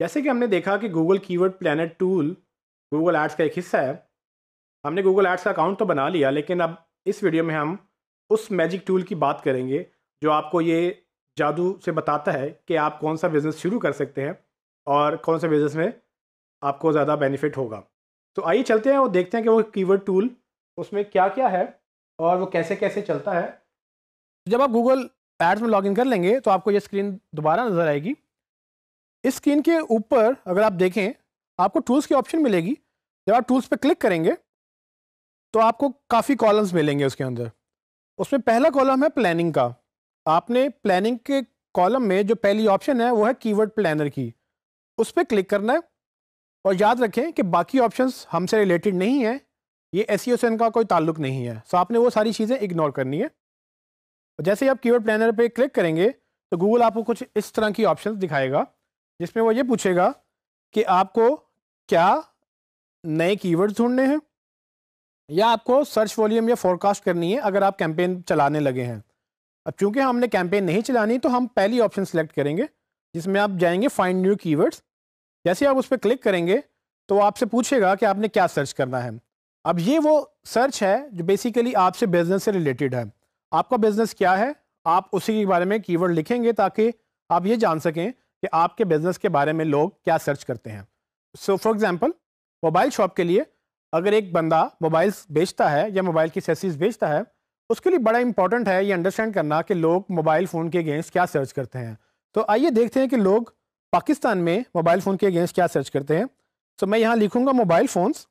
जैसे कि हमने देखा कि Google keyword planner tool Google ads का एक हिस्सा है। हमने गूगल एड्स का अकाउंट तो बना लिया, लेकिन अब इस वीडियो में हम उस मैजिक टूल की बात करेंगे जो आपको ये जादू से बताता है कि आप कौन सा बिज़नेस शुरू कर सकते हैं और कौन से बिज़नेस में आपको ज़्यादा बेनिफिट होगा। तो आइए चलते हैं और देखते हैं कि वो कीवर्ड टूल उसमें क्या क्या है और वो कैसे कैसे चलता है। जब आप गूगल एड्स में लॉगिन कर लेंगे तो आपको ये स्क्रीन दोबारा नज़र आएगी। इस स्क्रीन के ऊपर अगर आप देखें आपको टूल्स की ऑप्शन मिलेगी। जब आप टूल्स पे क्लिक करेंगे तो आपको काफ़ी कॉलम्स मिलेंगे उसके अंदर। उसमें पहला कॉलम है प्लानिंग का। आपने प्लानिंग के कॉलम में जो पहली ऑप्शन है वो है कीवर्ड प्लानर की, उस पर क्लिक करना है। और याद रखें कि बाकी ऑप्शंस हमसे रिलेटेड नहीं है, ये एसईओ से इनका कोई ताल्लुक नहीं है, सो आपने वो सारी चीज़ें इग्नोर करनी है। जैसे ही आप कीवर्ड प्लानर पे क्लिक करेंगे तो गूगल आपको कुछ इस तरह की ऑप्शंस दिखाएगा, जिसमें वो ये पूछेगा कि आपको क्या नए कीवर्ड्स ढूंढने हैं या आपको सर्च वॉल्यूम या फोरकास्ट करनी है अगर आप कैंपेन चलाने लगे हैं। अब चूंकि हमने कैंपेन नहीं चलानी तो हम पहली ऑप्शन सेलेक्ट करेंगे जिसमें आप जाएंगे फाइंड न्यू कीवर्ड्स। जैसे आप उस पर क्लिक करेंगे तो आपसे पूछेगा कि आपने क्या सर्च करना है। अब ये वो सर्च है जो बेसिकली आपसे बिजनेस से रिलेटेड है। आपका बिजनेस क्या है, आप उसी के बारे में कीवर्ड लिखेंगे ताकि आप ये जान सकें कि आपके बिजनेस के बारे में लोग क्या सर्च करते हैं। So for example mobile shop के लिए अगर एक बंदा मोबाइल्स बेचता है या मोबाइल की एक्सेसरीज बेचता है, उसके लिए बड़ा इंपॉर्टेंट है ये अंडरस्टैंड करना कि लोग मोबाइल फ़ोन के अगेंस्ट क्या सर्च करते हैं। तो आइए देखते हैं कि लोग पाकिस्तान में मोबाइल फ़ोन के अगेंस्ट क्या सर्च करते हैं। तो मैं यहाँ लिखूंगा मोबाइल फ़ोन्स,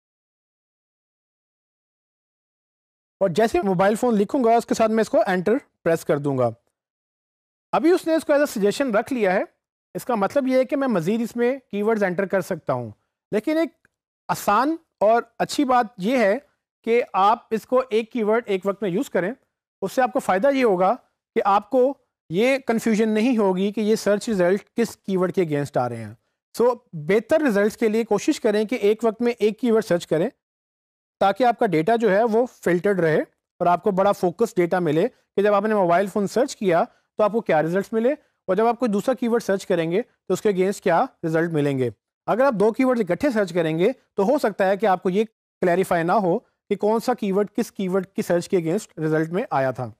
और जैसे मोबाइल फ़ोन लिखूंगा उसके साथ मैं इसको एंटर प्रेस कर दूंगा। अभी उसने इसको एज अ सजेशन रख लिया है। इसका मतलब ये है कि मैं मज़ीद इसमें कीवर्ड्स एंटर कर सकता हूँ, लेकिन एक आसान और अच्छी बात यह है कि आप इसको एक कीवर्ड एक वक्त में यूज़ करें। उससे आपको फ़ायदा ये होगा कि आपको ये कन्फ्यूजन नहीं होगी कि ये सर्च रिज़ल्ट किस कीवर्ड के अगेंस्ट आ रहे हैं। सो बेहतर रिजल्ट्स के लिए कोशिश करें कि एक वक्त में एक कीवर्ड सर्च करें ताकि आपका डेटा जो है वो फिल्टर्ड रहे और आपको बड़ा फोकस डेटा मिले कि जब आपने मोबाइल फ़ोन सर्च किया तो आपको क्या रिजल्ट्स मिले, और जब आप कोई दूसरा कीवर्ड सर्च करेंगे तो उसके अगेंस्ट क्या रिजल्ट मिलेंगे। अगर आप दो कीवर्ड इकट्ठे सर्च करेंगे तो हो सकता है कि आपको ये क्लैरिफाई ना हो कि कौन सा कीवर्ड किस कीवर्ड की सर्च के अगेंस्ट रिजल्ट में आया था।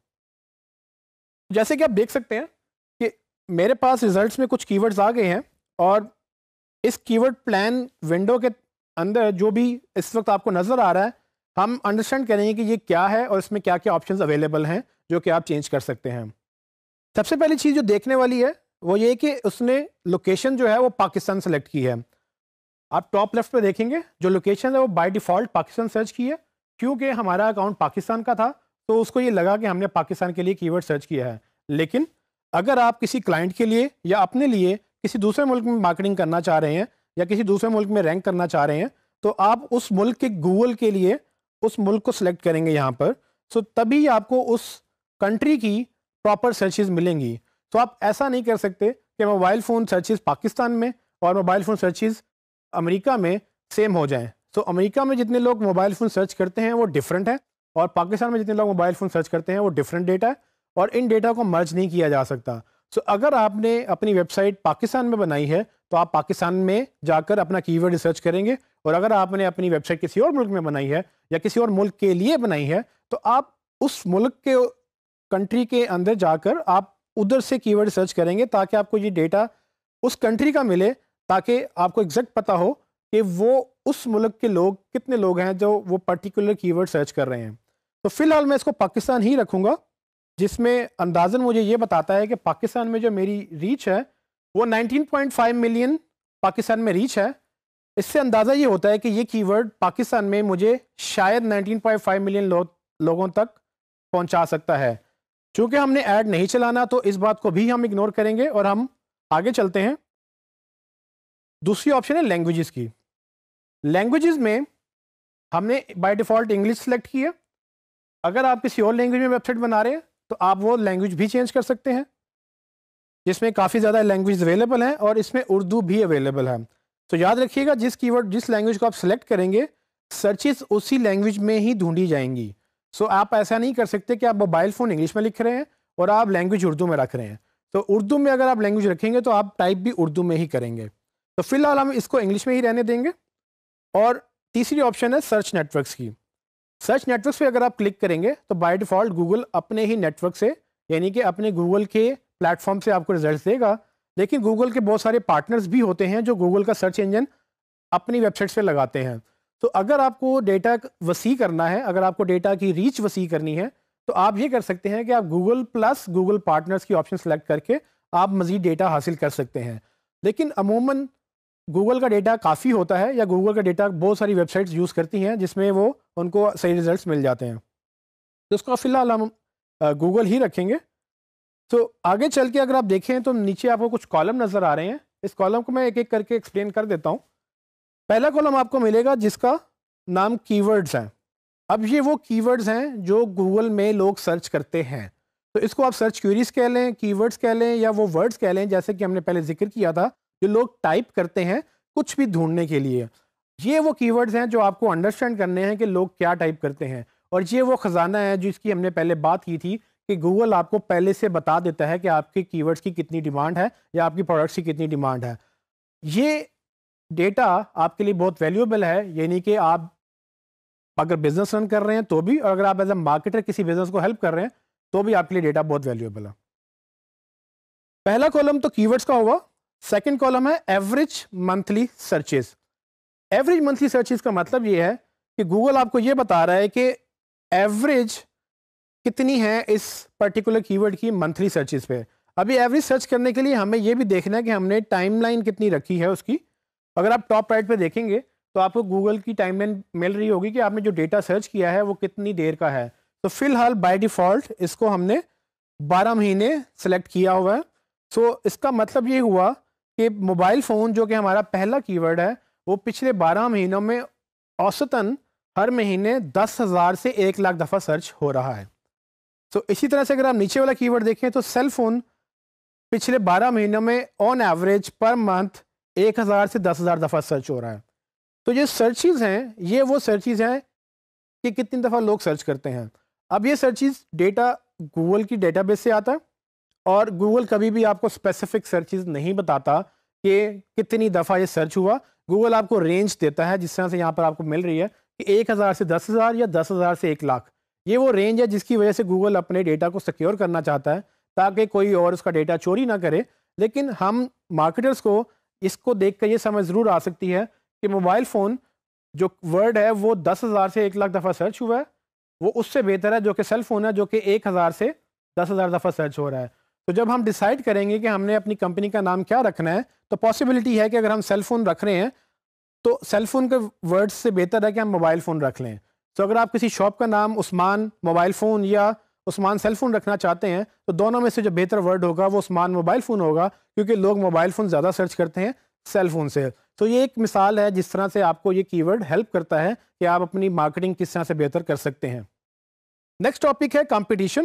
जैसे कि आप देख सकते हैं कि मेरे पास रिजल्ट्स में कुछ कीवर्ड्स आ गए हैं, और इस कीवर्ड प्लान विंडो के अंदर जो भी इस वक्त आपको नज़र आ रहा है, हम अंडरस्टैंड करेंगे कि ये क्या है और इसमें क्या क्या ऑप्शंस अवेलेबल हैं जो कि आप चेंज कर सकते हैं। सबसे पहली चीज़ जो देखने वाली है वो ये कि उसने लोकेशन जो है वो पाकिस्तान सेलेक्ट की है। आप टॉप लेफ्ट पे देखेंगे जो लोकेशन है वो बाय डिफ़ॉल्ट पाकिस्तान सर्च की है, क्योंकि हमारा अकाउंट पाकिस्तान का था तो उसको ये लगा कि हमने पाकिस्तान के लिए कीवर्ड सर्च किया है। लेकिन अगर आप किसी क्लाइंट के लिए या अपने लिए किसी दूसरे मुल्क में मार्केटिंग करना चाह रहे हैं या किसी दूसरे मुल्क में रैंक करना चाह रहे हैं तो आप उस मुल्क के गूगल के लिए उस मुल्क को सिलेक्ट करेंगे यहाँ पर। सो तभी आपको उस कंट्री की प्रॉपर सर्चेज मिलेंगी। तो आप ऐसा नहीं कर सकते कि मोबाइल फ़ोन सर्चेज पाकिस्तान में और मोबाइल फ़ोन सर्चेज अमेरिका में सेम हो जाएं। तो अमेरिका में जितने लोग मोबाइल फ़ोन सर्च करते हैं वो डिफरेंट है, और पाकिस्तान में जितने लोग मोबाइल फ़ोन सर्च करते हैं वो डिफरेंट डेटा है, और इन डेटा को मर्ज नहीं किया जा सकता। सो अगर आपने अपनी वेबसाइट पाकिस्तान में बनाई है तो आप पाकिस्तान में जाकर अपना कीवर्ड रिसर्च करेंगे, और अगर आपने अपनी वेबसाइट किसी और मुल्क में बनाई है या किसी और मुल्क के लिए बनाई है तो आप उस मुल्क के कंट्री के अंदर जाकर आप उधर से कीवर्ड सर्च करेंगे ताकि आपको ये डेटा उस कंट्री का मिले, ताकि आपको एग्जैक्ट पता हो कि वो उस मुल्क के लोग कितने लोग हैं जो वो पर्टिकुलर कीवर्ड सर्च कर रहे हैं। तो फिलहाल मैं इसको पाकिस्तान ही रखूँगा, जिसमें अंदाज़न मुझे ये बताता है कि पाकिस्तान में जो मेरी रीच है वो 19.5 मिलियन पाकिस्तान में रीच है। इससे अंदाज़ा ये होता है कि ये कीवर्ड पाकिस्तान में मुझे शायद 19.5 मिलियन लोगों तक पहुंचा सकता है। चूँकि हमने ऐड नहीं चलाना तो इस बात को भी हम इग्नोर करेंगे और हम आगे चलते हैं। दूसरी ऑप्शन है लैंग्वेजेस की। लैंग्वेजेस में हमने बाय डिफ़ॉल्ट इंग्लिश सेलेक्ट की है। अगर आप किसी और लैंग्वेज में वेबसाइट बना रहे हैं तो आप वो लैंग्वेज भी चेंज कर सकते हैं, जिसमें काफ़ी ज़्यादा लैंग्वेज अवेलेबल हैं और इसमें उर्दू भी अवेलेबल है। तो याद रखिएगा जिस कीवर्ड जिस लैंग्वेज को आप सेलेक्ट करेंगे सर्चेस उसी लैंग्वेज में ही ढूंढी जाएंगी। सो आप ऐसा नहीं कर सकते कि आप मोबाइल फ़ोन इंग्लिश में लिख रहे हैं और आप लैंग्वेज उर्दू में रख रहे हैं। तो उर्दू में अगर आप लैंग्वेज रखेंगे तो आप टाइप भी उर्दू में ही करेंगे। तो फिलहाल हम इसको इंग्लिश में ही रहने देंगे। और तीसरी ऑप्शन है सर्च नेटवर्क्स की। सर्च नेटवर्क्स पे अगर आप क्लिक करेंगे तो बाय डिफ़ॉल्ट गूगल अपने ही नेटवर्क से, यानी कि अपने गूगल के प्लेटफॉर्म से आपको रिजल्ट देगा। लेकिन गूगल के बहुत सारे पार्टनर्स भी होते हैं जो गूगल का सर्च इंजन अपनी वेबसाइट पे लगाते हैं। तो अगर आपको डेटा वसी करना है, अगर आपको डेटा की रीच वसी करनी है, तो आप ये कर सकते हैं कि आप गूगल प्लस गूगल पार्टनर्स की ऑप्शन सेलेक्ट करके आप मज़ीद डेटा हासिल कर सकते हैं। लेकिन अमूमन गूगल का डेटा काफ़ी होता है, या गूगल का डेटा बहुत सारी वेबसाइट्स यूज़ करती हैं जिसमें वो उनको सही रिजल्ट्स मिल जाते हैं। तो उसको फ़िलहाल हम गूगल ही रखेंगे। तो आगे चल के अगर आप देखें तो नीचे आपको कुछ कॉलम नज़र आ रहे हैं। इस कॉलम को मैं एक एक करके एक्सप्लेन कर देता हूँ। पहला कॉलम आपको मिलेगा जिसका नाम कीवर्ड्स हैं। अब ये वो कीवर्ड्स हैं जो गूगल में लोग सर्च करते हैं। तो इसको आप सर्च क्वेरीज कह लें, कीवर्ड्स कह लें, या वो वर्ड्स कह लें जैसे कि हमने पहले जिक्र किया था, जो लोग टाइप करते हैं कुछ भी ढूंढने के लिए। ये वो कीवर्ड्स हैं जो आपको अंडरस्टैंड करने हैं कि लोग क्या टाइप करते हैं। और ये वो ख़जाना है जिसकी हमने पहले बात की थी कि गूगल आपको पहले से बता देता है कि आपके कीवर्ड्स की कितनी डिमांड है या आपकी प्रोडक्ट्स की कितनी डिमांड है। ये डेटा आपके लिए बहुत वैल्यूएबल है, यानी कि आप अगर बिजनेस रन कर रहे हैं तो भी, और अगर आप एज ए मार्केटर किसी बिजनेस को हेल्प कर रहे हैं तो भी आपके लिए डेटा बहुत वैल्यूएबल है। पहला कॉलम तो कीवर्ड्स का होगा। सेकंड कॉलम है average monthly searches. Average monthly searches का मतलब ये है कि गूगल आपको ये बता रहा है कि एवरेज कितनी है इस पर्टिकुलर कीवर्ड की मंथली सर्चेस पे। अभी एवरेज सर्च करने के लिए हमें ये भी देखना है कि हमने टाइमलाइन कितनी रखी है उसकी। अगर आप टॉप राइट पे देखेंगे तो आपको गूगल की टाइमलाइन मिल रही होगी कि आपने जो डेटा सर्च किया है वो कितनी देर का है। तो फिलहाल बाय डिफ़ॉल्ट इसको हमने 12 महीने सेलेक्ट किया हुआ है। सो इसका मतलब ये हुआ कि मोबाइल फ़ोन जो कि हमारा पहला कीवर्ड है वो पिछले 12 महीनों में औसतन हर महीने 10,000 से 1 लाख दफ़ा सर्च हो रहा है। तो इसी तरह से अगर आप नीचे वाला कीवर्ड देखें तो सेल फोन पिछले 12 महीनों में ऑन एवरेज पर मंथ 1,000 से 10,000 दफ़ा सर्च हो रहा है। तो ये सर्चेज हैं, ये वो सर्चेज हैं कि कितनी दफ़ा लोग सर्च करते हैं। अब ये सर्चेज डेटा गूगल की डेटाबेस से आता है, और गूगल कभी भी आपको स्पेसिफिक सर्चेज नहीं बताता कि कितनी दफ़ा ये सर्च हुआ। गूगल आपको रेंज देता है, जिस तरह से यहाँ पर आपको मिल रही है कि 1,000 से 10,000 या 10,000 से 1 लाख। ये वो रेंज है जिसकी वजह से गूगल अपने डेटा को सिक्योर करना चाहता है ताकि कोई और उसका डेटा चोरी ना करे। लेकिन हम मार्केटर्स को इसको देख कर ये समझ ज़रूर आ सकती है कि मोबाइल फ़ोन जो वर्ड है वो 10,000 से 1 लाख दफ़ा सर्च हुआ है, वो उससे बेहतर है जो कि सेल फ़ोन है जो कि 1,000 से 10,000 दफ़ा सर्च हो रहा है। तो जब हम डिसाइड करेंगे कि हमने अपनी कंपनी का नाम क्या रखना है, तो पॉसिबिलिटी है कि अगर हम सेल फ़ोन रख रहे हैं तो सेल फ़ोन के वर्ड्स से बेहतर है कि हम मोबाइल फ़ोन रख लें। तो अगर आप किसी शॉप का नाम उस्मान मोबाइल फ़ोन या उस्मान सेल फ़ोन रखना चाहते हैं तो दोनों में से जो बेहतर वर्ड होगा वो उस्मान मोबाइल फ़ोन होगा, क्योंकि लोग मोबाइल फ़ोन ज़्यादा सर्च करते हैं सेल फ़ोन से। तो ये एक मिसाल है जिस तरह से आपको ये कीवर्ड हेल्प करता है कि आप अपनी मार्केटिंग किस तरह से बेहतर कर सकते हैं। नेक्स्ट टॉपिक है कंपटीशन।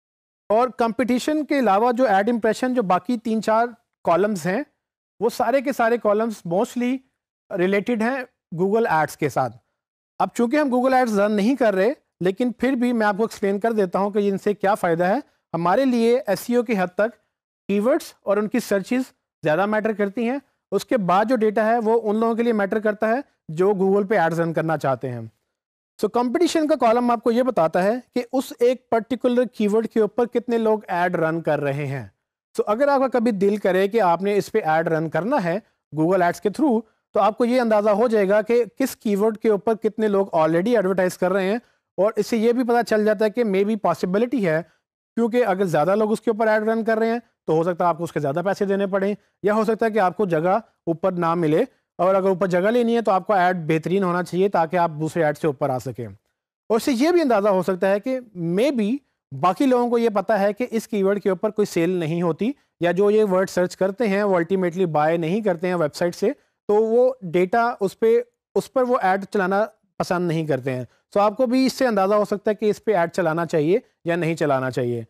और कंपटीशन के अलावा जो एड इंप्रेशन, जो बाकी 3-4 कॉलम्स हैं, वो सारे के सारे कॉलम्स मोस्टली रिलेटेड हैं गूगल एड्स के साथ। अब चूंकि हम गूगल एड्स रन नहीं कर रहे, लेकिन फिर भी मैं आपको एक्सप्लेन कर देता हूं कि इनसे क्या फ़ायदा है। हमारे लिए एसईओ की हद तक कीवर्ड्स और उनकी सर्चेस ज़्यादा मैटर करती हैं। उसके बाद जो डेटा है वो उन लोगों के लिए मैटर करता है जो गूगल पे एड्स रन करना चाहते हैं। सो कंपटीशन का कॉलम आपको ये बताता है कि उस एक पर्टिकुलर कीवर्ड के ऊपर कितने लोग ऐड रन कर रहे हैं। सो अगर आपका कभी दिल करे कि आपने इस पे ऐड रन करना है गूगल एड्स के थ्रू, तो आपको ये अंदाज़ा हो जाएगा कि किस कीवर्ड के ऊपर कितने लोग ऑलरेडी एडवर्टाइज कर रहे हैं। और इससे ये भी पता चल जाता है कि मे बी पॉसिबिलिटी है, क्योंकि अगर ज़्यादा लोग उसके ऊपर ऐड रन कर रहे हैं तो हो सकता है आपको उसके ज़्यादा पैसे देने पड़े, या हो सकता है कि आपको जगह ऊपर ना मिले। और अगर ऊपर जगह लेनी है तो आपका ऐड बेहतरीन होना चाहिए ताकि आप दूसरे ऐड से ऊपर आ सकें। और इससे ये भी अंदाज़ा हो सकता है कि मे बी बाकी लोगों को ये पता है कि इस कीवर्ड के ऊपर कोई सेल नहीं होती, या जो ये वर्ड सर्च करते हैं वो अल्टीमेटली बाय नहीं करते हैं वेबसाइट से, तो वो डेटा उस पर वो ऐड चलाना पसंद नहीं करते हैं। तो आपको भी इससे अंदाज़ा हो सकता है कि इस पर ऐड चलाना चाहिए या नहीं चलाना चाहिए।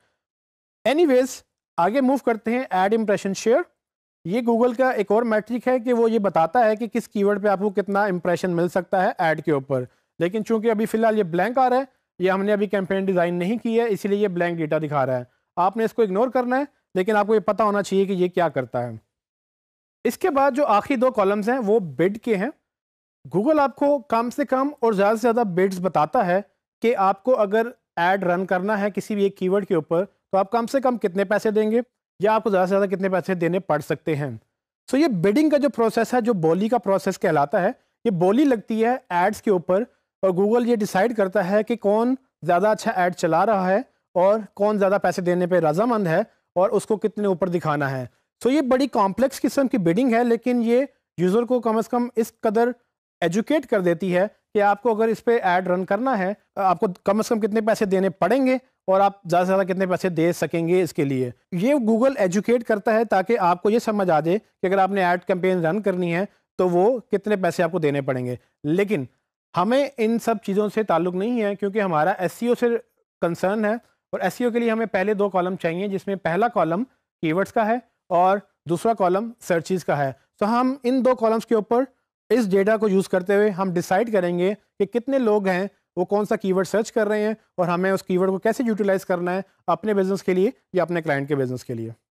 एनीवेज, आगे मूव करते हैं ऐड इंप्रेशन शेयर। ये गूगल का एक और मैट्रिक है कि वो ये बताता है कि किस कीवर्ड पे आपको कितना इंप्रेशन मिल सकता है ऐड के ऊपर। लेकिन चूंकि अभी फ़िलहाल ये ब्लैंक आ रहा है, ये हमने अभी कैंपेन डिज़ाइन नहीं की है, इसीलिए ये ब्लैंक डेटा दिखा रहा है। आपने इसको इग्नोर करना है, लेकिन आपको ये पता होना चाहिए कि ये क्या करता है। इसके बाद जो आखिरी 2 कॉलम्स हैं वो बिड के हैं। गूगल आपको कम से कम और ज़्यादा से ज़्यादा बिड्स बताता है कि आपको अगर ऐड रन करना है किसी भी एक कीवर्ड के ऊपर तो आप कम से कम कितने पैसे देंगे या आपको ज़्यादा से ज़्यादा कितने पैसे देने पड़ सकते हैं। सो ये बिडिंग का जो प्रोसेस है, जो बोली का प्रोसेस कहलाता है, ये बोली लगती है एड्स के ऊपर और गूगल ये डिसाइड करता है कि कौन ज़्यादा अच्छा ऐड चला रहा है और कौन ज़्यादा पैसे देने पे रजामंद है और उसको कितने ऊपर दिखाना है। सो ये बड़ी कॉम्प्लेक्स किस्म की बिडिंग है, लेकिन ये यूज़र को कम से कम इस कदर एजुकेट कर देती है कि आपको अगर इस पे ऐड रन करना है आपको कम से कम कितने पैसे देने पड़ेंगे और आप ज़्यादा से ज़्यादा कितने पैसे दे सकेंगे इसके लिए। ये गूगल एजुकेट करता है ताकि आपको ये समझ आ जाए कि अगर आपने ऐड कैंपेन रन करनी है तो वो कितने पैसे आपको देने पड़ेंगे। लेकिन हमें इन सब चीज़ों से ताल्लुक़ नहीं है क्योंकि हमारा SEO से कंसर्न है और SEO के लिए हमें पहले 2 कॉलम चाहिए, जिसमें पहला कॉलम कीवर्ड्स का है और दूसरा कॉलम सर्चेस का है। तो हम इन 2 कॉलम्स के ऊपर इस डेटा को यूज़ करते हुए हम डिसाइड करेंगे कि कितने लोग हैं वो कौन सा कीवर्ड सर्च कर रहे हैं और हमें उस कीवर्ड को कैसे यूटिलाइज करना है अपने बिजनेस के लिए या अपने क्लाइंट के बिजनेस के लिए।